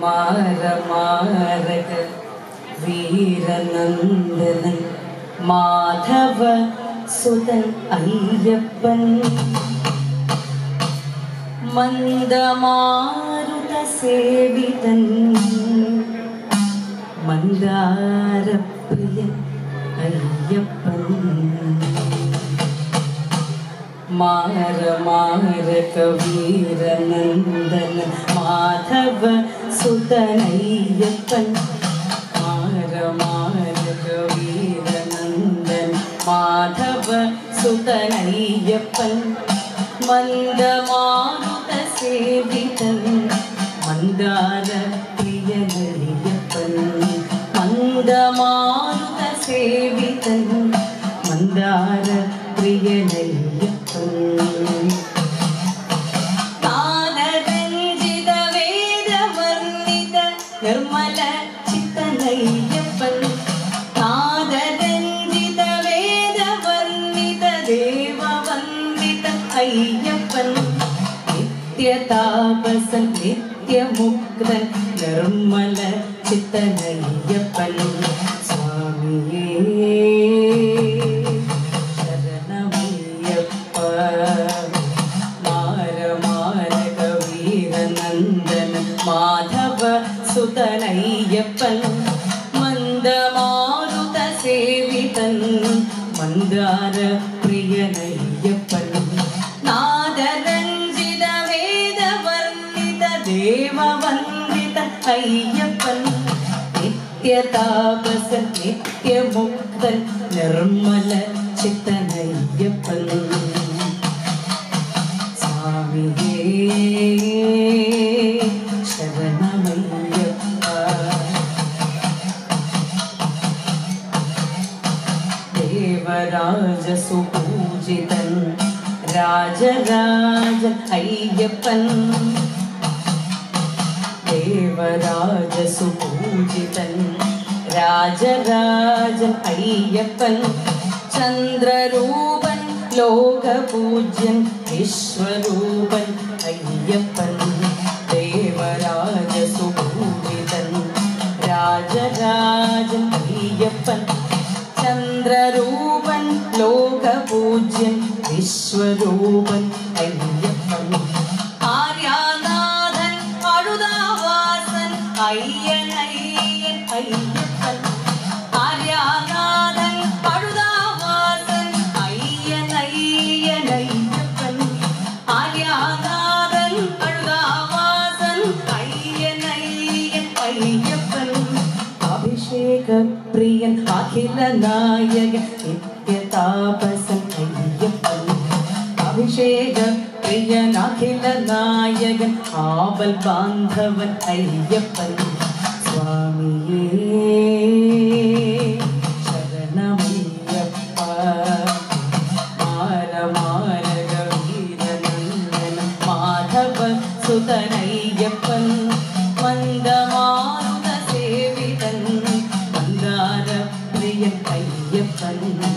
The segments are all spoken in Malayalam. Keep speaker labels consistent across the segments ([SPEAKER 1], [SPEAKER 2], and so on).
[SPEAKER 1] മാരമാരക വീരനന്ദനൻ മാധവ സുതൻ അയ്യപ്പൻ മന്ദമാരുത സേവിതൻ മന്ദാരപ്രിയൻ അയ്യപ്പൻ മാരമാരക വീരനന്ദനൻ മാധവ സുതൻ അയ്യപ്പൻ മാരമാരക വീരനന്ദൻ മാധവ സുതൻ അയ്യപ്പൻ മന്ദമാരുത സേവിതൻ മന്ദാര പ്രിയനയ്യപ്പൻ മന്ദമാരുത സേവിതൻ മന്ദാര പ്രിയനയ്യപ്പൻ നാദരഞ്ജിത വേദവർണ്ണിത നിർമ്മല ചിത്തനയ്യപ്പൻ നാദരഞ്ജിത വേദവർണ്ണിത ദേവവന്ദിത അയ്യപ്പൻ നിത്യതാപസൻ നിത്യമുക്തൻ നിർമ്മല ചിത്തനയ്യപ്പൻ സ്വാമിയേ ശരണമയ്യപ്പ മാരമാരക വീരനന്ദൻ മാധവ സുതനയ്യപ്പൻ മന്ദമാരുത സേവിതൻ മന്ദാര പ്രിയനയ്യപ്പൻ നാദരഞ്ജിത വേദവർണ്ണിത ദേവവന്ദിത അയ്യപ്പൻ നിത്യതാപസൻ നിത്യമുക്തൻ നിർമ്മല ചിത്തനയ്യപ്പൻ സ്വാമിയേ ശരണമയ്യപ്പ ദേവരാജ സുപൂജിതൻ രാജരാജൻ അയ്യപ്പൻ ദേവരാജ സുപൂജിതൻ രാജരാജൻ അയ്യപ്പൻ ചന്ദ്രരൂപൻ ലോകപൂജ്യൻ വിശ്വരൂപൻ അയ്യപ്പൻ ദേവരാജ സുപൂജിതൻ രാജരാജൻ അയ്യപ്പൻ ചന്ദ്രരൂപൻ ലോകപൂജ്യൻ വിശ്വരൂപൻ അയ്യപ്പൻ ആര്യാനാഥൻ അഴുതാവാസൻ അയ്യനയ്യൻ അയ്യപ്പൻ ആര്യാനാഥൻ അഴുതാവാസൻ അയ്യനയ്യൻ അയ്യപ്പൻ ആര്യാനാഥൻ അഴുതാവാസൻ അയ്യനയ്യൻ അയ്യപ്പൻ അഭിഷേക പ്രിയൻ അഖില നായകൻ നിത്യതാപസൻ അയ്യപ്പൻ അഭിഷേക പ്രിയൻ അഖില നായകൻ ആപൽ ബാന്ധവൻ അയ്യപ്പൻ സ്വാമിയേ ശരണമയ്യപ്പ മാരമാരക വീരനന്ദന മാധവ സുതനയ്യപ്പൻ മന്ദമാരുത സേവിതൻ മന്ദാര പ്രിയൻ അയ്യപ്പൻ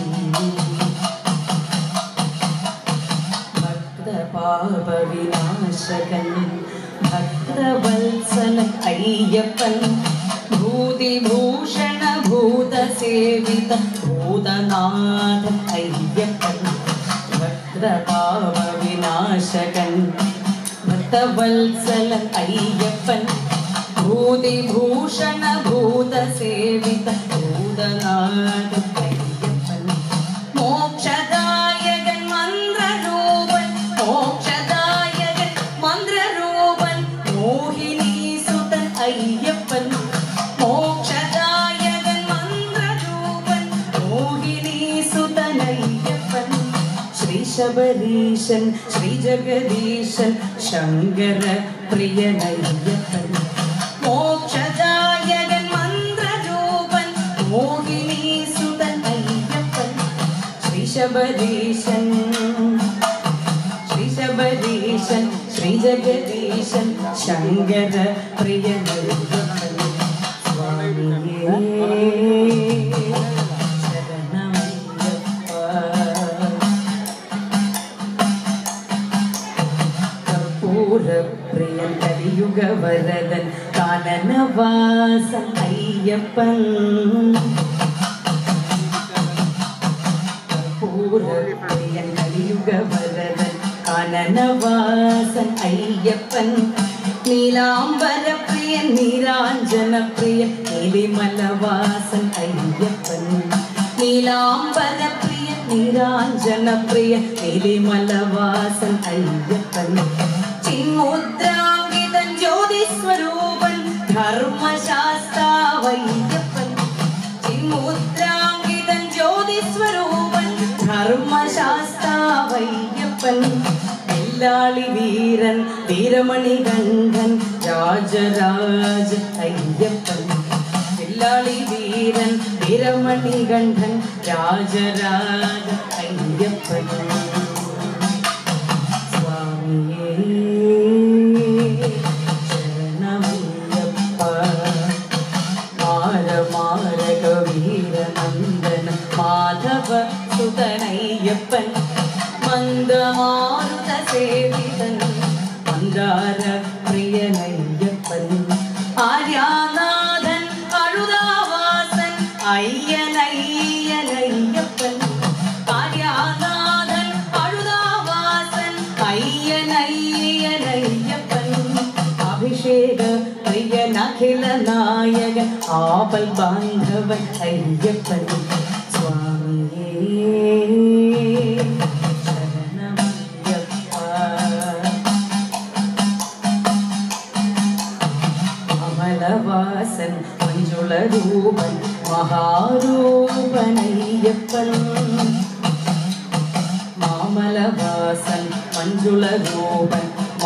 [SPEAKER 1] ഭക്തപാപവിനാശകൻ ഭക്തവത്സലൻ അയ്യപ്പൻ ഭൂതിഭൂഷണ ഭൂതസേവിത ഭൂതനാഥൻ അയ്യപ്പൻ ഭക്തപാപവിനാശകൻ ഭക്തവത്സലൻ അയ്യപ്പൻ ഭൂതിഭൂഷണ ഭൂതസേവിത ഭൂതനാഥൻ അയ്യപ്പൻ മോക്ഷദായകൻ മന്ത്രരൂപൻ മോക്ഷദായകൻ മന്ത്രരൂപൻ മോഹിനീസുതൻ അയ്യപ്പൻ മോക്ഷദായകൻ മന്ത്രരൂപൻ മോഹിനീസുതൻ അയ്യപ്പൻ ശ്രീ ശബരീശൻ ശ്രീ ജഗദീശൻ ശങ്കര പ്രിയനയ്യപ്പൻ മോക്ഷദായകൻ മന്ത്രരൂപൻ മോഹിനീസുതൻ അയ്യപ്പൻ ശ്രീ ശബരീശൻ ശ്രീ ജഗദീശൻ ശങ്കര പ്രിയനയ്യപ്പൻ സ്വാമിയേ ശരണമയ്യപ്പ കർപ്പൂര പ്രിയൻ കലിയുഗ വരദൻ കാനന വാസൻ അയ്യപ്പൻ പൂരപ്രിയൻ കലിയുഗവരദൻ കാനനവാസൻ അയ്യപ്പൻ നീലാംബരപ്രിയൻ നീരാഞ്ജനപ്രിയൻ നീലിമലവാസൻ അയ്യപ്പൻ നീലാംബരപ്രിയൻ നീരാഞ്ജനപ്രിയൻ നീലിമലവാസൻ അയ്യപ്പൻ ചിന്മുദ്രാങ്കിതൻ ജ്യോതിസ്വരൂപൻ ധർമ്മശാസ്താവയ്യപ്പൻ ചിന്മുദ്രാങ്കിതൻ ജ്യോതിസ്വരൂപൻ ധർമ്മശാസ്താവയ്യപ്പൻ വില്ലാളി വീരൻ വീരമണികണ്ഠൻ രാജരാജ അയ്യപ്പൻ വില്ലാളി വീരൻ വീരമണികണ്ഠൻ രാജരാജ അയ്യപ്പൻ സ്വാമിയേ ശരണമയ്യപ്പ മാരമാരക വീരനന്ദന മാധവ സുതനയ്യപ്പൻ മന്ദമാരുത സേവിതൻ മന്ദാര പ്രിയനയ്യപ്പൻ ആര്യാനാഥൻ അഴുതാവാസൻ അയ്യനയ്യനയ്യപ്പൻ ആര്യാനാഥൻ അഴുതാവാസൻ അയ്യനയ്യനയ്യപ്പൻ അഭിഷേക പ്രിയനഖില നായകൻ ആപൽ ബാന്ധവൻ അയ്യപ്പൻ സ്വാമിയേ അമലവാസൻ മഞ്ജുളരൂപൻ മഹാരൂപനയ്യപ്പൻ മാമലവാസൻ മഞ്ജുളരൂപൻ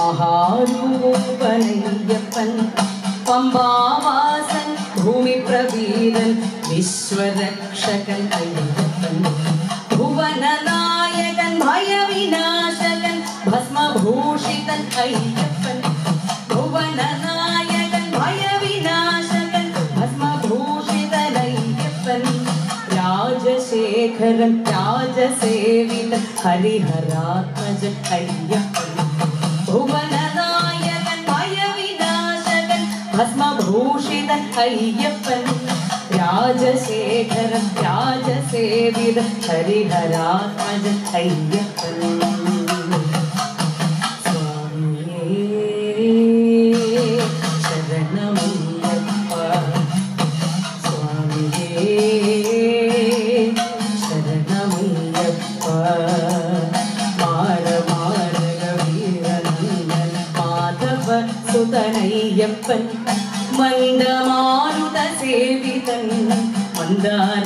[SPEAKER 1] മഹാരൂപനയ്യപ്പൻ പമ്പാവാസൻ ഭൂമിപ്രവീരൻ വിശ്വരക്ഷകൻ അയ്യപ്പൻ ഭുവനനായകൻ ഭയവിനാശകൻ ഭസ്മഭൂഷിതൻ അയ്യപ്പൻ ഭുവനനായകൻ ഭയവിനാശകൻ ഭസ്മഭൂഷിതൻ അയ്യപ്പൻ രാജശേഖരൻ രാജസേവിതൻ ഹരിഹരാത്മജൻ അയ്യപ്പൻ ഭുവനനായകൻ ഭയവിനാശകൻ ഭസ്മഭൂഷിതൻ അയ്യപ്പൻ രാജശേഖരൻ രാജസേവിതൻ ഹരിഹരാത്മജൻ അയ്യപ്പൻ സ്വാമിയേ ശരണമയ്യപ്പ സ്വാമിയേ ശരണമയ്യപ്പ മാരമാരക വീരനന്ദൻ മാധവ സുതനയ്യപ്പൻ മന്ദമാരുത സേവിതൻ മന്ദാര